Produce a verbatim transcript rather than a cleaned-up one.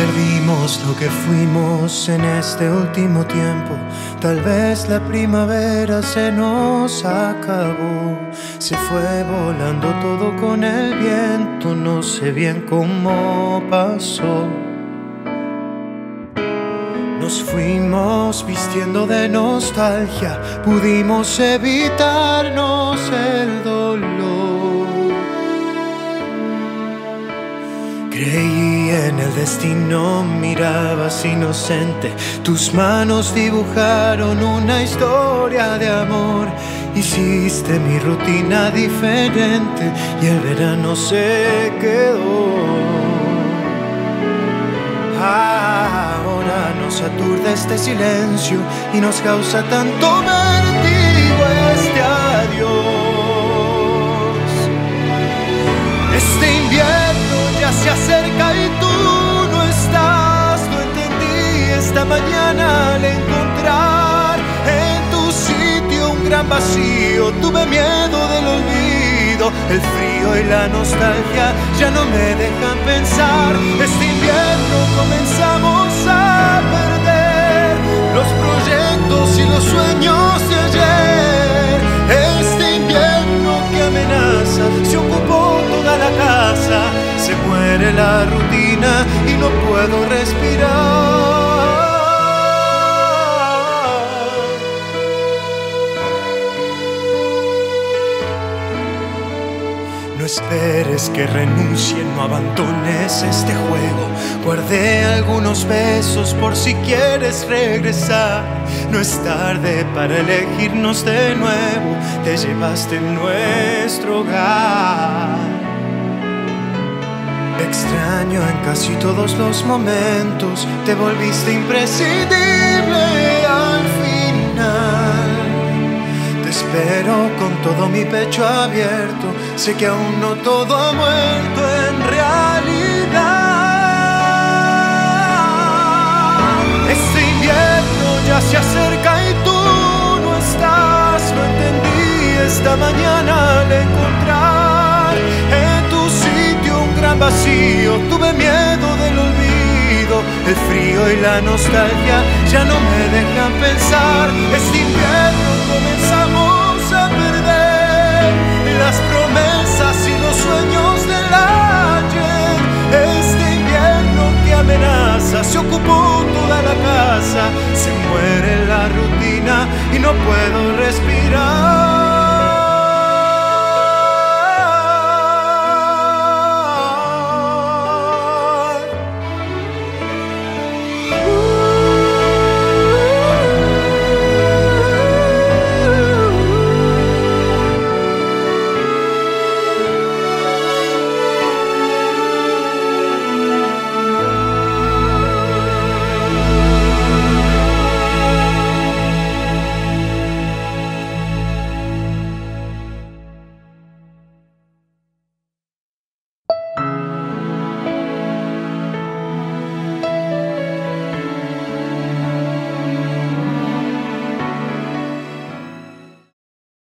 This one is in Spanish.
Perdimos lo que fuimos en este último tiempo. Tal vez la primavera se nos acabó. Se fue volando todo con el viento. No sé bien cómo pasó. Nos fuimos vistiendo de nostalgia. Pudimos evitarnos el dolor. Creí en el destino, mirabas inocente. Tus manos dibujaron una historia de amor. Hiciste mi rutina diferente y el verano se quedó. Ahora nos aturde este silencio y nos causa tanto vértigo este adiós. Este invierno ya se acerca y tú no estás. No entendí esta mañana al encontrar en tu sitio un gran vacío. Tuve miedo del olvido, el frío y la nostalgia ya no me dejan pensar. Este invierno comenzamos a perder los proyectos y los sueños de ayer. Este invierno que amenaza, se ocupó toda la casa. Se muere la rutina y no puedo respirar. No esperes que renuncie, no abandones este juego. Guardé algunos besos por si quieres regresar. No es tarde para elegirnos de nuevo. Te llevaste nuestro hogar. Extraño en casi todos los momentos. Te volviste imprescindible al final. Te espero con todo mi pecho abierto. Sé que aún no todo ha muerto en realidad. Este invierno ya se acerca y tú no estás. No entendí esta mañana al encontrar en tu sitio un gran vacío. Tuve miedo del olvido, el frío y la nostalgia ya no me dejan pensar. Este invierno comenzamos a perder las promesas y los sueños del ayer. Este invierno que amenaza, se ocupó toda la casa. Se muere la rutina y no puedo respirar.